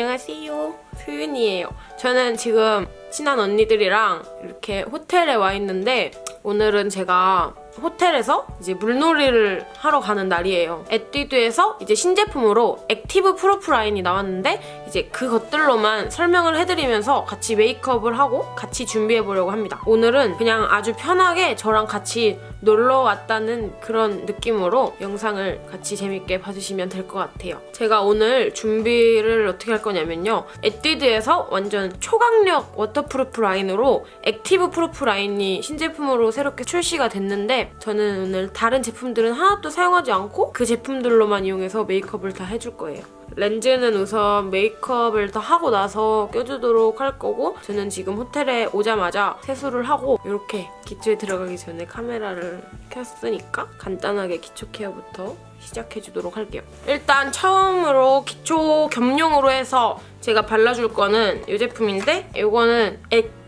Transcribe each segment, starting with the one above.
안녕하세요. 수윤이에요. 저는 지금 친한 언니들이랑 이렇게 호텔에 와 있는데 오늘은 제가 호텔에서 이제 물놀이를 하러 가는 날이에요. 에뛰드에서 이제 신제품으로 액티브 프루프 라인이 나왔는데 이제 그것들로만 설명을 해드리면서 같이 메이크업을 하고 같이 준비해보려고 합니다. 오늘은 그냥 아주 편하게 저랑 같이 놀러 왔다는 그런 느낌으로 영상을 같이 재밌게 봐주시면 될 것 같아요. 제가 오늘 준비를 어떻게 할 거냐면요. 에뛰드에서 완전 초강력 워터프루프 라인으로 액티브 프루프 라인이 신제품으로 새롭게 출시가 됐는데 저는 오늘 다른 제품들은 하나도 사용하지 않고 그 제품들로만 이용해서 메이크업을 다 해줄 거예요. 렌즈는 우선 메이크업을 다 하고 나서 껴주도록 할 거고 저는 지금 호텔에 오자마자 세수를 하고 이렇게 기초에 들어가기 전에 카메라를 켰으니까 간단하게 기초 케어부터 시작해주도록 할게요. 일단 처음으로 기초 겸용으로 해서 제가 발라줄 거는 이 제품인데 이거는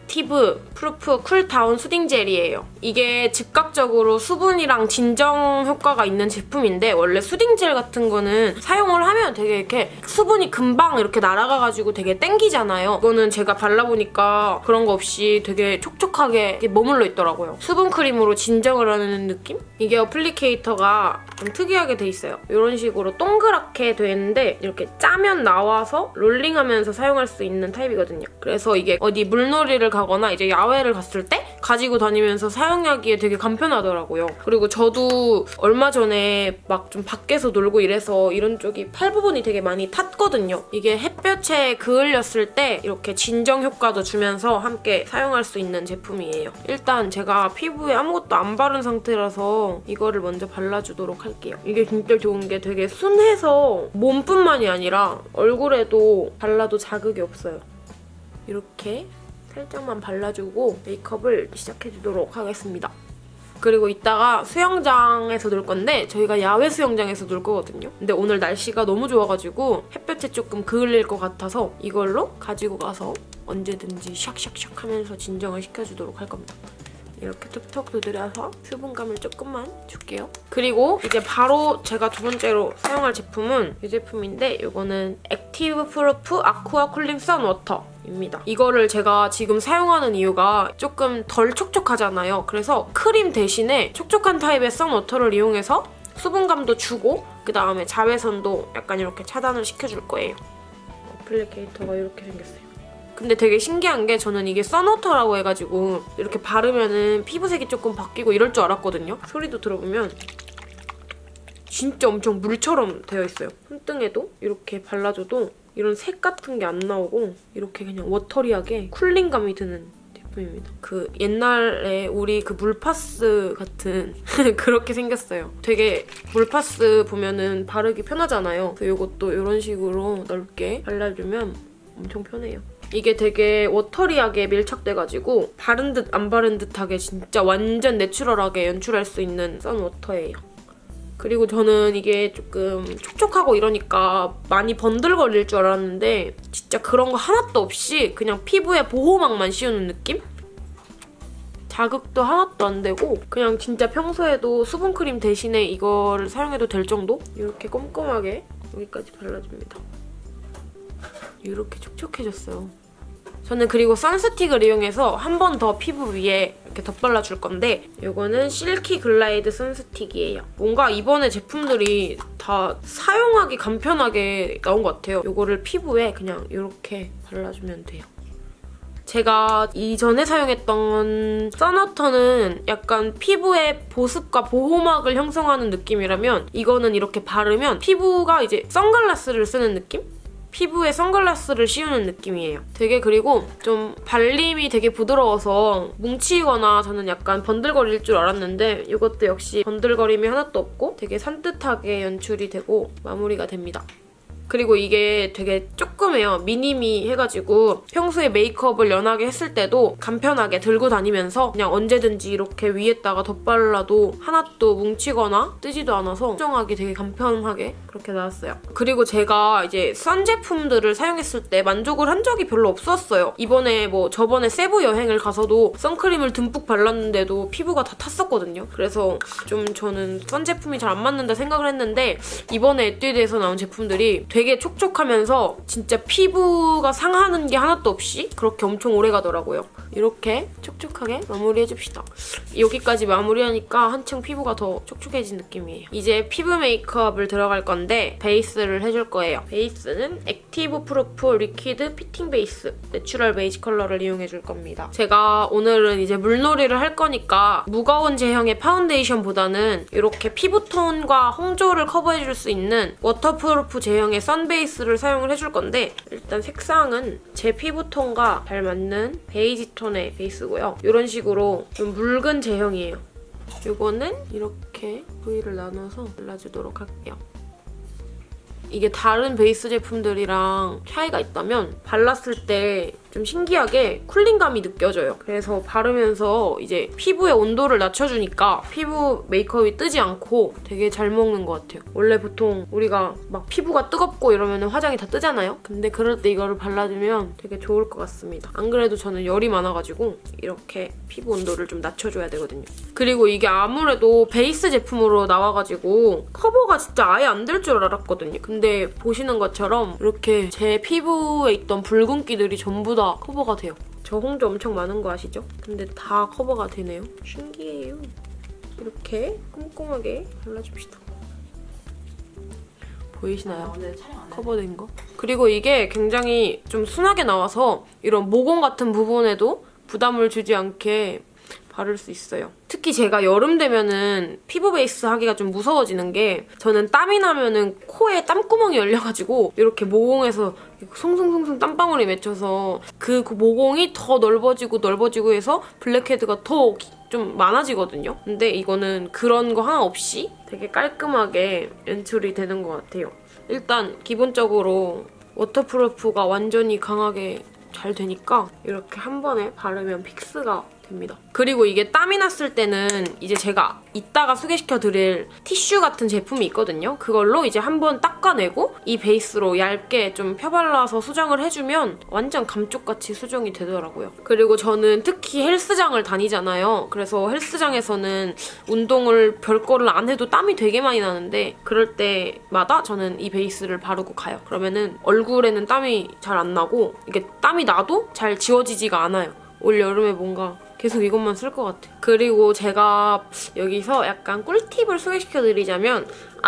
액티브 프루프 쿨다운 수딩 젤이에요. 이게 즉각적으로 수분이랑 진정 효과가 있는 제품인데 원래 수딩 젤 같은 거는 사용을 하면 되게 이렇게 수분이 금방 이렇게 날아가가지고 되게 땡기잖아요. 이거는 제가 발라보니까 그런 거 없이 되게 촉촉하게 머물러 있더라고요. 수분 크림으로 진정을 하는 느낌? 이게 어플리케이터가 좀 특이하게 돼 있어요. 이런 식으로 동그랗게 돼 있는데 이렇게 짜면 나와서 롤링하면서 사용할 수 있는 타입이거든요. 그래서 이게 어디 물놀이를 가거나 이제 야외를 갔을 때 가지고 다니면서 사용하기에 되게 간편하더라고요. 그리고 저도 얼마 전에 막 좀 밖에서 놀고 이래서 이런 쪽이 팔 부분이 되게 많이 탔거든요. 이게 햇볕에 그을렸을 때 이렇게 진정 효과도 주면서 함께 사용할 수 있는 제품이에요. 일단 제가 피부에 아무것도 안 바른 상태라서 이거를 먼저 발라주도록 할게요. 이게 진짜 좋은 게 되게 순해서 몸뿐만이 아니라 얼굴에도 발라도 자극이 없어요. 이렇게 살짝만 발라주고 메이크업을 시작해주도록 하겠습니다. 그리고 이따가 수영장에서 놀 건데 저희가 야외 수영장에서 놀 거거든요. 근데 오늘 날씨가 너무 좋아가지고 햇볕에 조금 그을릴 것 같아서 이걸로 가지고 가서 언제든지 샥샥샥 하면서 진정을 시켜주도록 할 겁니다. 이렇게 툭툭 두드려서 수분감을 조금만 줄게요. 그리고 이제 바로 제가 두 번째로 사용할 제품은 이 제품인데 이거는 액티브 프루프 아쿠아 쿨링 선워터입니다. 이거를 제가 지금 사용하는 이유가 조금 덜 촉촉하잖아요. 그래서 크림 대신에 촉촉한 타입의 선워터를 이용해서 수분감도 주고 그다음에 자외선도 약간 이렇게 차단을 시켜줄 거예요. 어플리케이터가 이렇게 생겼어요. 근데 되게 신기한 게 저는 이게 선워터라고 해가지고 이렇게 바르면은 피부색이 조금 바뀌고 이럴 줄 알았거든요. 소리도 들어보면 진짜 엄청 물처럼 되어 있어요. 손등에도 이렇게 발라줘도 이런 색 같은 게 안 나오고 이렇게 그냥 워터리하게 쿨링감이 드는 제품입니다. 그 옛날에 우리 그 물파스 같은 그렇게 생겼어요. 되게 물파스 보면은 바르기 편하잖아요. 그래서 이것도 이런 식으로 넓게 발라주면 엄청 편해요. 이게 되게 워터리하게 밀착돼가지고 바른 듯 안 바른 듯하게 진짜 완전 내추럴하게 연출할 수 있는 선워터예요. 그리고 저는 이게 조금 촉촉하고 이러니까 많이 번들거릴 줄 알았는데 진짜 그런 거 하나도 없이 그냥 피부에 보호막만 씌우는 느낌? 자극도 하나도 안 되고 그냥 진짜 평소에도 수분크림 대신에 이거를 사용해도 될 정도? 이렇게 꼼꼼하게 여기까지 발라줍니다. 이렇게 촉촉해졌어요. 저는 그리고 선스틱을 이용해서 한 번 더 피부 위에 이렇게 덧발라줄 건데 이거는 실키 글라이드 선스틱이에요. 뭔가 이번에 제품들이 다 사용하기 간편하게 나온 것 같아요. 이거를 피부에 그냥 이렇게 발라주면 돼요. 제가 이전에 사용했던 선워터는 약간 피부의 보습과 보호막을 형성하는 느낌이라면 이거는 이렇게 바르면 피부가 이제 선글라스를 쓰는 느낌? 피부에 선글라스를 씌우는 느낌이에요. 되게 그리고 좀 발림이 되게 부드러워서 뭉치거나 저는 약간 번들거릴 줄 알았는데 이것도 역시 번들거림이 하나도 없고 되게 산뜻하게 연출이 되고 마무리가 됩니다. 그리고 이게 되게 조그매요. 미니미 해가지고 평소에 메이크업을 연하게 했을 때도 간편하게 들고 다니면서 그냥 언제든지 이렇게 위에다가 덧발라도 하나도 뭉치거나 뜨지도 않아서 수정하기 되게 간편하게 그렇게 나왔어요. 그리고 제가 이제 선 제품들을 사용했을 때 만족을 한 적이 별로 없었어요. 이번에 저번에 세부 여행을 가서도 선크림을 듬뿍 발랐는데도 피부가 다 탔었거든요. 그래서 좀 저는 선 제품이 잘 안 맞는다 생각을 했는데 이번에 에뛰드에서 나온 제품들이 되게 촉촉하면서 진짜 피부가 상하는 게 하나도 없이 그렇게 엄청 오래 가더라고요. 이렇게 촉촉하게 마무리해줍시다. 여기까지 마무리하니까 한층 피부가 더 촉촉해진 느낌이에요. 이제 피부 메이크업을 들어갈 건데 베이스를 해줄 거예요. 베이스는 액티브 프루프 리퀴드 피팅 베이스 내추럴 베이지 컬러를 이용해줄 겁니다. 제가 오늘은 이제 물놀이를 할 거니까 무거운 제형의 파운데이션보다는 이렇게 피부톤과 홍조를 커버해줄 수 있는 워터프루프 제형의 선베이스를 사용을 해줄 건데 일단 색상은 제 피부톤과 잘 맞는 베이지 톤의 베이스고요. 이런 식으로 좀 묽은 제형이에요. 이거는 이렇게 부위를 나눠서 발라주도록 할게요. 이게 다른 베이스 제품들이랑 차이가 있다면 발랐을 때 좀 신기하게 쿨링감이 느껴져요. 그래서 바르면서 이제 피부의 온도를 낮춰주니까 피부 메이크업이 뜨지 않고 되게 잘 먹는 것 같아요. 원래 보통 우리가 막 피부가 뜨겁고 이러면 화장이 다 뜨잖아요? 근데 그럴 때 이거를 발라주면 되게 좋을 것 같습니다. 안 그래도 저는 열이 많아가지고 이렇게 피부 온도를 좀 낮춰줘야 되거든요. 그리고 이게 아무래도 베이스 제품으로 나와가지고 커버가 진짜 아예 안 될 줄 알았거든요. 근데 보시는 것처럼 이렇게 제 피부에 있던 붉은기들이 전부 다 커버가 돼요. 저 홍조 엄청 많은 거 아시죠? 근데 다 커버가 되네요. 신기해요. 이렇게 꼼꼼하게 발라줍시다. 보이시나요? 커버된 거? 그리고 이게 굉장히 좀 순하게 나와서 이런 모공 같은 부분에도 부담을 주지 않게 바를 수 있어요. 특히 제가 여름 되면은 피부 베이스 하기가 좀 무서워지는 게 저는 땀이 나면은 코에 땀구멍이 열려가지고 이렇게 모공에서 송송송송 땀방울이 맺혀서 그 모공이 더 넓어지고 해서 블랙헤드가 더 좀 많아지거든요. 근데 이거는 그런 거 하나 없이 되게 깔끔하게 연출이 되는 것 같아요. 일단 기본적으로 워터프루프가 완전히 강하게 잘 되니까 이렇게 한 번에 바르면 픽스가 됩니다. 그리고 이게 땀이 났을 때는 이제 제가 이따가 소개시켜드릴 티슈 같은 제품이 있거든요. 그걸로 이제 한번 닦아내고 이 베이스로 얇게 좀 펴발라서 수정을 해주면 완전 감쪽같이 수정이 되더라고요. 그리고 저는 특히 헬스장을 다니잖아요. 그래서 헬스장에서는 운동을 별거를 안 해도 땀이 되게 많이 나는데 그럴 때마다 저는 이 베이스를 바르고 가요. 그러면은 얼굴에는 땀이 잘 안 나고 이게 땀이 나도 잘 지워지지가 않아요. 올 여름에 뭔가 계속 이것만 쓸 것 같아요. 그리고 제가 여기서 약간 꿀팁을 소개시켜드리자면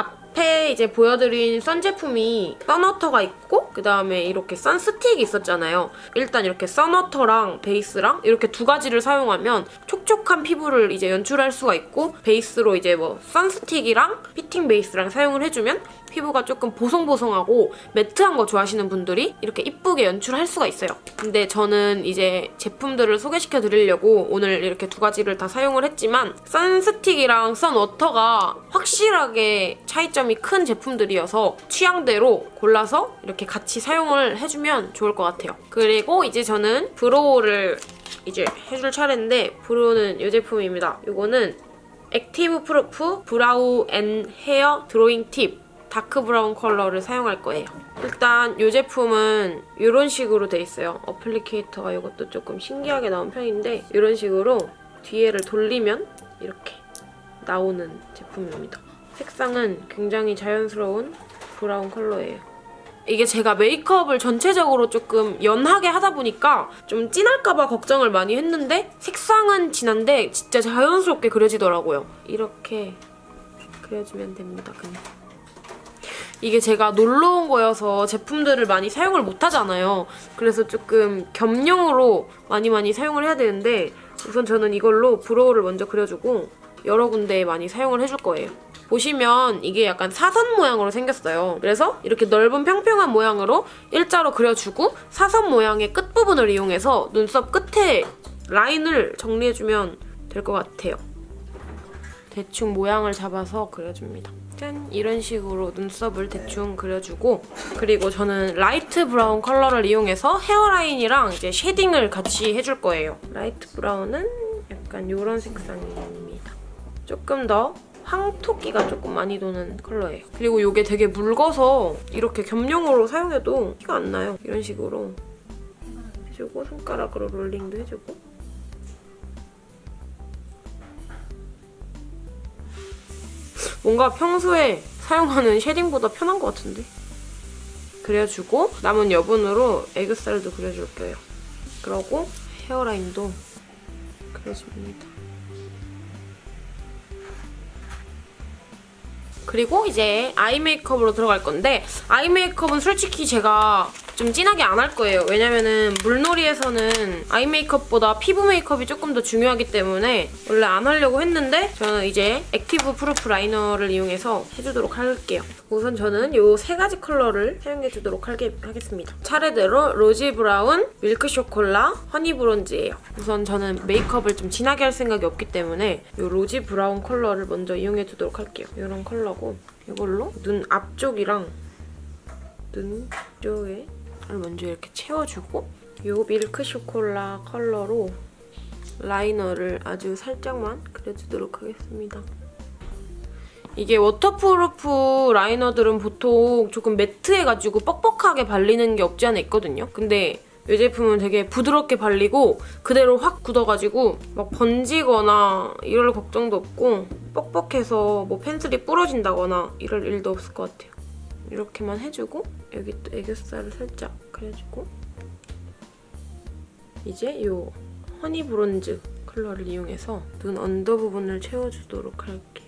앞에 이제 보여드린 선 제품이 선워터가 있고 그다음에 이렇게 선스틱이 있었잖아요. 일단 이렇게 선워터랑 베이스랑 이렇게 두 가지를 사용하면 촉촉한 피부를 이제 연출할 수가 있고 베이스로 이제 뭐 선스틱이랑 피팅 베이스랑 사용을 해주면 피부가 조금 보송보송하고 매트한 거 좋아하시는 분들이 이렇게 이쁘게 연출할 수가 있어요. 근데 저는 이제 제품들을 소개시켜 드리려고 오늘 이렇게 두 가지를 다 사용을 했지만 선스틱이랑 선워터가 확실하게 차이점이 큰 제품들이어서 취향대로 골라서 이렇게 같이 사용을 해주면 좋을 것 같아요. 그리고 이제 저는 브로우를 이제 해줄 차례인데 브로우는 이 제품입니다. 이거는 액티브 프루프 브라우 앤 헤어 드로잉 팁 다크 브라운 컬러를 사용할 거예요. 일단 이 제품은 이런 식으로 돼 있어요. 어플리케이터가 이것도 조금 신기하게 나온 편인데 이런 식으로 뒤에를 돌리면 이렇게 나오는 제품입니다. 색상은 굉장히 자연스러운 브라운 컬러예요. 이게 제가 메이크업을 전체적으로 조금 연하게 하다 보니까 좀 진할까봐 걱정을 많이 했는데 색상은 진한데 진짜 자연스럽게 그려지더라고요. 이렇게 그려주면 됩니다, 그냥. 이게 제가 놀러 온 거여서 제품들을 많이 사용을 못 하잖아요. 그래서 조금 겸용으로 많이 사용을 해야 되는데 우선 저는 이걸로 브로우를 먼저 그려주고 여러 군데에 많이 사용을 해줄 거예요. 보시면 이게 약간 사선 모양으로 생겼어요. 그래서 이렇게 넓은 평평한 모양으로 일자로 그려주고 사선 모양의 끝부분을 이용해서 눈썹 끝에 라인을 정리해주면 될 것 같아요. 대충 모양을 잡아서 그려줍니다. 짠! 이런 식으로 눈썹을 대충 그려주고 그리고 저는 라이트 브라운 컬러를 이용해서 헤어라인이랑 이제 쉐딩을 같이 해줄 거예요. 라이트 브라운은 약간 이런 색상입니다. 조금 더 황토끼가 조금 많이 도는 컬러예요. 그리고 이게 되게 묽어서 이렇게 겸용으로 사용해도 티가 안 나요. 이런 식으로 해주고 손가락으로 롤링도 해주고 뭔가 평소에 사용하는 쉐딩보다 편한 것 같은데? 그려주고 남은 여분으로 애교살도 그려줄 거예요. 그러고 헤어라인도 그려줍니다. 그리고 이제 아이 메이크업으로 들어갈 건데 아이 메이크업은 솔직히 제가 좀 진하게 안 할 거예요. 왜냐면은 물놀이에서는 아이 메이크업보다 피부 메이크업이 조금 더 중요하기 때문에 원래 안 하려고 했는데 저는 이제 액티브 프루프 라이너를 이용해서 해주도록 할게요. 우선 저는 이 3가지 컬러를 사용해주도록 하겠습니다. 차례대로 로지 브라운, 밀크 쇼콜라, 허니 브론즈예요. 우선 저는 메이크업을 좀 진하게 할 생각이 없기 때문에 이 로지 브라운 컬러를 먼저 이용해주도록 할게요. 이런 컬러고 이걸로 눈 앞쪽이랑 눈 쪽에 먼저 이렇게 채워주고 이 밀크 쇼콜라 컬러로 라이너를 아주 살짝만 그려주도록 하겠습니다. 이게 워터프루프 라이너들은 보통 조금 매트해가지고 뻑뻑하게 발리는 게 없지 않아 있거든요. 근데 이 제품은 되게 부드럽게 발리고 그대로 확 굳어가지고 막 번지거나 이럴 걱정도 없고 뻑뻑해서 뭐 펜슬이 부러진다거나 이럴 일도 없을 것 같아요. 이렇게만 해주고 여기 또 애교살을 살짝 그려주고 이제 이 허니 브론즈 컬러를 이용해서 눈 언더 부분을 채워주도록 할게요.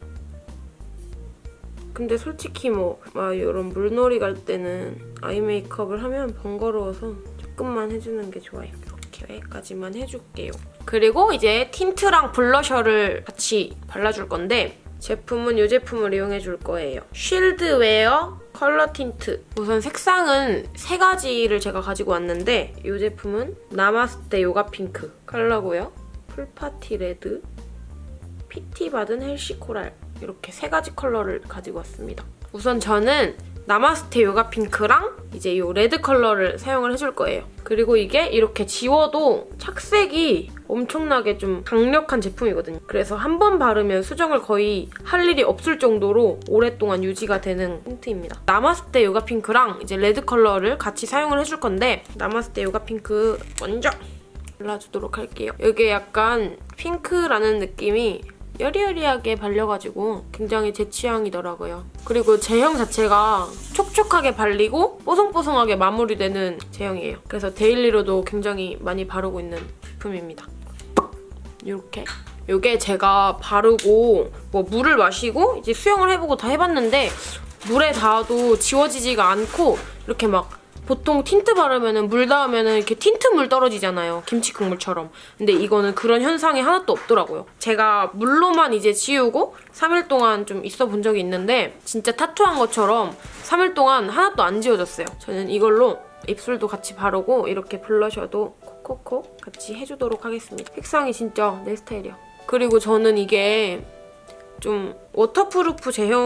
근데 솔직히 막 이런 물놀이 갈 때는 아이 메이크업을 하면 번거로워서 조금만 해주는 게 좋아요. 이렇게까지만 해줄게요. 그리고 이제 틴트랑 블러셔를 같이 발라줄 건데 제품은 이 제품을 이용해줄 거예요. 쉴드 웨어 컬러 틴트. 우선 색상은 3가지를 제가 가지고 왔는데 이 제품은 나마스테 요가 핑크 컬러고요. 풀파티 레드, PT 받은 헬시 코랄 이렇게 3가지 컬러를 가지고 왔습니다. 우선 저는 나마스테 요가 핑크랑 이제 이 레드 컬러를 사용을 해줄 거예요. 그리고 이게 이렇게 지워도 착색이 엄청나게 좀 강력한 제품이거든요. 그래서 한 번 바르면 수정을 거의 할 일이 없을 정도로 오랫동안 유지가 되는 틴트입니다. 나마스테 요가 핑크랑 이제 레드 컬러를 같이 사용을 해줄 건데 나마스테 요가 핑크 먼저 발라주도록 할게요. 이게 약간 핑크라는 느낌이 여리여리하게 발려가지고 굉장히 제 취향이더라고요. 그리고 제형 자체가 촉촉하게 발리고 뽀송뽀송하게 마무리되는 제형이에요. 그래서 데일리로도 굉장히 많이 바르고 있는 제품입니다. 이렇게. 이게 제가 바르고 물을 마시고 이제 수영을 해보고 다 해봤는데 물에 닿아도 지워지지가 않고 이렇게 막 보통 틴트 바르면은 물 닿으면은 이렇게 틴트물 떨어지잖아요. 김치 국물처럼. 근데 이거는 그런 현상이 하나도 없더라고요. 제가 물로만 이제 지우고 3일 동안 좀 있어 본 적이 있는데 진짜 타투한 것처럼 3일 동안 하나도 안 지워졌어요. 저는 이걸로 입술도 같이 바르고 이렇게 블러셔도 콕콕콕 같이 해주도록 하겠습니다. 색상이 진짜 내 스타일이야. 그리고 저는 이게 좀 워터프루프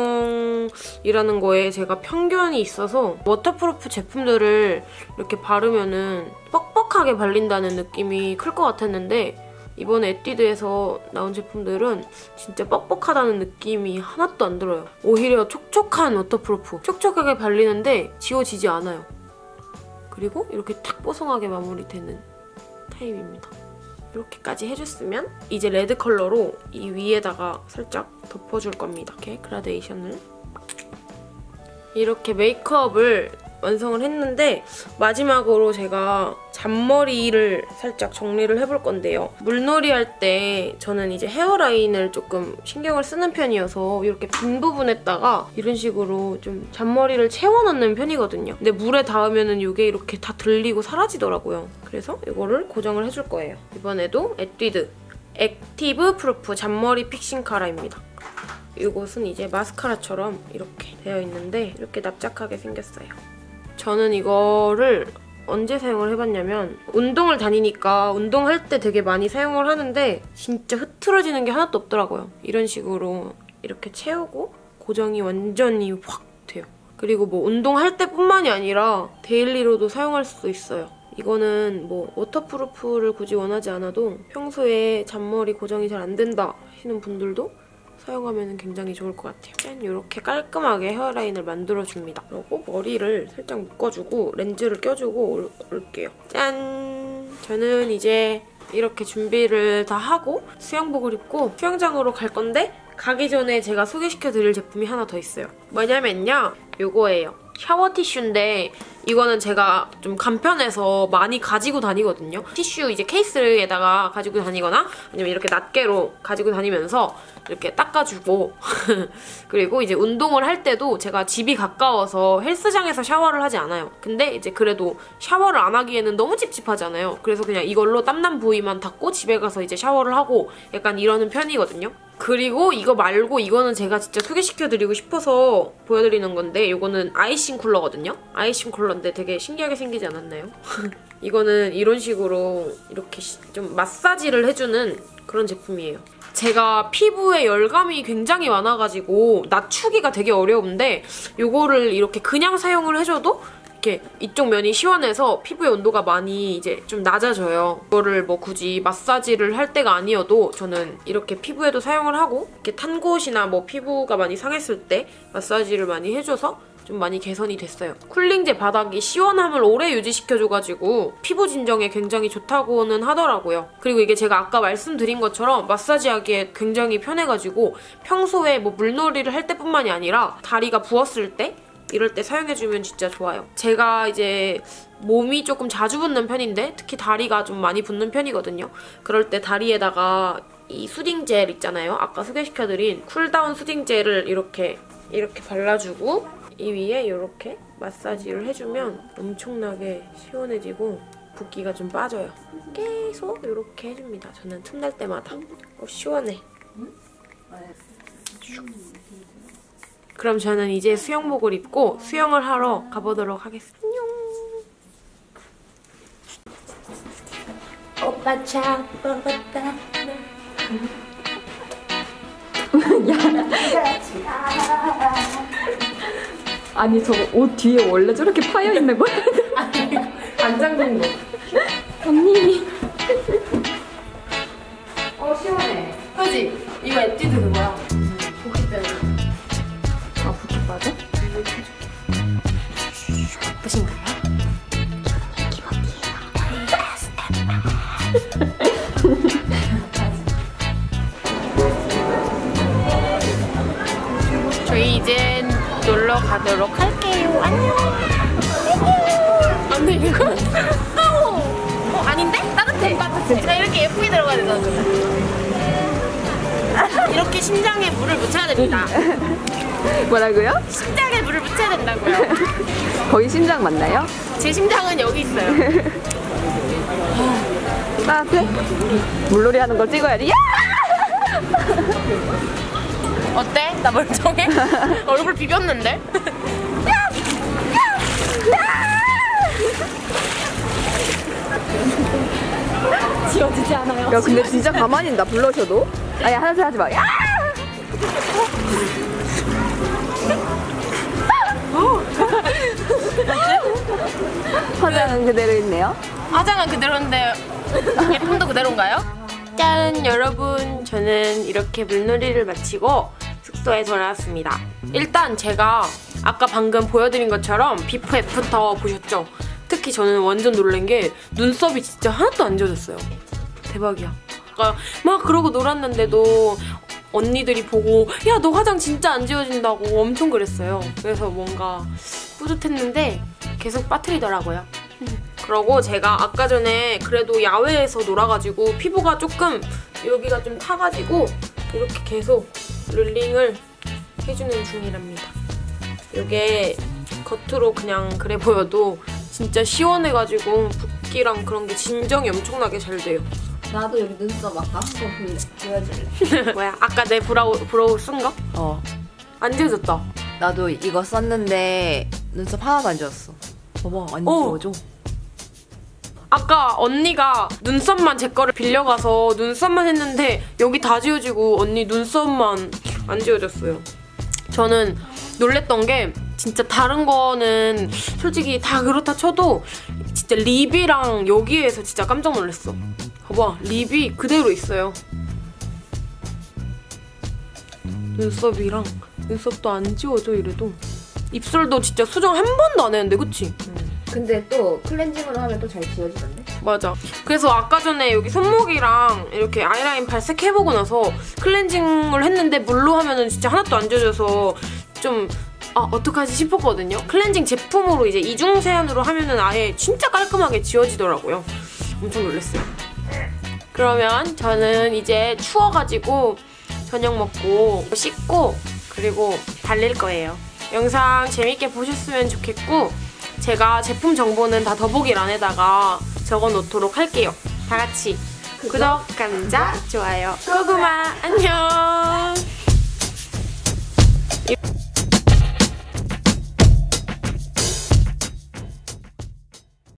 제형이라는 거에 제가 편견이 있어서 워터프루프 제품들을 이렇게 바르면은 뻑뻑하게 발린다는 느낌이 클 것 같았는데 이번에 에뛰드에서 나온 제품들은 진짜 뻑뻑하다는 느낌이 하나도 안 들어요. 오히려 촉촉한 워터프루프. 촉촉하게 발리는데 지워지지 않아요. 그리고 이렇게 탁 뽀송하게 마무리되는 타입입니다. 이렇게까지 해줬으면 이제 레드 컬러로 이 위에다가 살짝 덮어줄 겁니다. 이렇게 그라데이션을. 이렇게 메이크업을 완성을 했는데 마지막으로 제가 잔머리를 살짝 정리를 해볼 건데요. 물놀이 할 때 저는 이제 헤어라인을 조금 신경을 쓰는 편이어서 이렇게 빈 부분에다가 이런 식으로 좀 잔머리를 채워넣는 편이거든요. 근데 물에 닿으면 이게 이렇게 다 들리고 사라지더라고요. 그래서 이거를 고정을 해줄 거예요. 이번에도 에뛰드 액티브 프루프 잔머리 픽싱 카라입니다. 이것은 이제 마스카라처럼 이렇게 되어 있는데 이렇게 납작하게 생겼어요. 저는 이거를 언제 사용을 해봤냐면 운동을 다니니까 운동할 때 되게 많이 사용을 하는데 진짜 흐트러지는 게 하나도 없더라고요. 이런 식으로 이렇게 채우고 고정이 완전히 확 돼요. 그리고 운동할 때뿐만이 아니라 데일리로도 사용할 수 있어요. 이거는 워터프루프를 굳이 원하지 않아도 평소에 잔머리 고정이 잘 안 된다 하시는 분들도 사용하면 굉장히 좋을 것 같아요. 짠! 이렇게 깔끔하게 헤어라인을 만들어줍니다. 그리고 머리를 살짝 묶어주고 렌즈를 껴주고 올게요. 짠! 저는 이제 이렇게 준비를 다 하고 수영복을 입고 수영장으로 갈 건데 가기 전에 제가 소개시켜드릴 제품이 하나 더 있어요. 뭐냐면요. 이거예요. 샤워 티슈인데 이거는 제가 좀 간편해서 많이 가지고 다니거든요. 티슈 이제 케이스에다가 가지고 다니거나 아니면 이렇게 낱개로 가지고 다니면서 이렇게 닦아주고 그리고 이제 운동을 할 때도 제가 집이 가까워서 헬스장에서 샤워를 하지 않아요. 근데 이제 그래도 샤워를 안 하기에는 너무 찝찝하잖아요. 그래서 그냥 이걸로 땀난 부위만 닦고 집에 가서 이제 샤워를 하고 약간 이러는 편이거든요. 그리고 이거 말고 이거는 제가 진짜 소개시켜드리고 싶어서 보여드리는 건데 이거는 아이싱 쿨러거든요? 아이싱 쿨러인데 되게 신기하게 생기지 않았나요? 이거는 이런 식으로 이렇게 좀 마사지를 해주는 그런 제품이에요. 제가 피부에 열감이 굉장히 많아가지고 낮추기가 되게 어려운데 이거를 이렇게 그냥 사용을 해줘도 이렇게 이쪽 면이 시원해서 피부의 온도가 많이 이제 좀 낮아져요. 이거를 뭐 굳이 마사지를 할 때가 아니어도 저는 이렇게 피부에도 사용을 하고 이렇게 탄 곳이나 뭐 피부가 많이 상했을 때 마사지를 많이 해줘서 좀 많이 개선이 됐어요. 쿨링제 바닥이 시원함을 오래 유지시켜줘가지고 피부 진정에 굉장히 좋다고는 하더라고요. 그리고 이게 제가 아까 말씀드린 것처럼 마사지하기에 굉장히 편해가지고 평소에 뭐 물놀이를 할 때뿐만이 아니라 다리가 부었을 때 이럴 때 사용해주면 진짜 좋아요. 제가 이제 몸이 조금 자주 붓는 편인데 특히 다리가 좀 많이 붓는 편이거든요. 그럴 때 다리에다가 이 수딩 젤 있잖아요. 아까 소개시켜드린 쿨다운 수딩 젤을 이렇게 발라주고 이 위에 이렇게 마사지를 해주면 엄청나게 시원해지고 붓기가 좀 빠져요. 계속 이렇게 해줍니다. 저는 틈날 때마다. 시원해. 그럼 저는 이제 수영복을 입고 수영을 하러 가보도록 하겠습니다. 안녕. 오빠 차 먹었다. 아니 저거 옷 뒤에 원래 저렇게 파여 있는 거야? 아니 안 잠근 거. 언니. 시원해. 그지? 이거 에뛰드 그거야. 붓기 때문에. 아 붓기 빠져? 예쁘신가요? 저희 이젠 놀러 가도록 할게요. 안녕. 안돼 이거. 아닌데? 따뜻해. 나 이렇게 예쁘게 들어가야 되잖아. 이렇게 심장에 물을 묻혀야 됩니다. 뭐라고요? 심장에 물을 묻혀야 된다고요. 거기 심장 맞나요? 제 심장은 여기 있어요. 따뜻해? 물놀이 하는 거 찍어야지. 야! 어때? 나 멀쩡해? 얼굴 비볐는데? 지워지지 않아요. 야 근데 진짜 가만히 있다 불러셔도. 아니 하나씩 하지 마. 야! 화장은 그대로 있네요. 화장은 그대로인데 예쁨도 그대로인가요? 짠! 여러분, 저는 이렇게 물놀이를 마치고 숙소에 돌아왔습니다. 일단 제가 아까 방금 보여드린 것처럼 비포 애프터 보셨죠? 특히 저는 완전 놀란 게 눈썹이 진짜 하나도 안 지워졌어요. 대박이야. 막 그러고 놀았는데도 언니들이 보고 야, 너 화장 진짜 안 지워진다고 엄청 그랬어요. 그래서 뭔가 뿌듯했는데 계속 빠뜨리더라고요. 그러고 제가 아까 전에 그래도 야외에서 놀아가지고 피부가 조금 여기가 좀 타가지고 이렇게 계속 롤링을 해주는 중이랍니다. 이게 겉으로 그냥 그래 보여도 진짜 시원해가지고 붓기랑 그런 게 진정이 엄청나게 잘 돼요. 나도 여기 눈썹 아까 한번 보여줄래? 뭐야? 아까 내 브로우 쓴 거? 어. 안 지워졌다. 나도 이거 썼는데 눈썹 하나도 안 지웠어. 봐봐 안 지워져. 아까 언니가 눈썹만 제 거를 빌려가서 눈썹만 했는데 여기 다 지워지고 언니 눈썹만 안 지워졌어요. 저는 놀랬던 게 진짜 다른 거는 솔직히 다 그렇다 쳐도 진짜 립이랑 여기에서 진짜 깜짝 놀랐어. 봐봐, 립이 그대로 있어요. 눈썹이랑 눈썹도 안 지워져 이래도. 입술도 진짜 수정 한 번도 안 했는데 그치? 근데 또 클렌징으로 하면 또 잘 지워지던데? 맞아. 그래서 아까 전에 여기 손목이랑 이렇게 아이라인 발색해보고 나서 클렌징을 했는데 물로 하면은 진짜 하나도 안 지워져서 좀 어떡하지 싶었거든요. 클렌징 제품으로 이제 이중 세안으로 하면은 아예 진짜 깔끔하게 지워지더라고요. 엄청 놀랐어요. 그러면 저는 이제 추워가지고 저녁 먹고 씻고 그리고 달릴 거예요. 영상 재밌게 보셨으면 좋겠고 제가 제품 정보는 다 더보기란에다가 적어놓도록 할게요. 다 같이 구독, 감자, 좋아요, 고구마 안녕.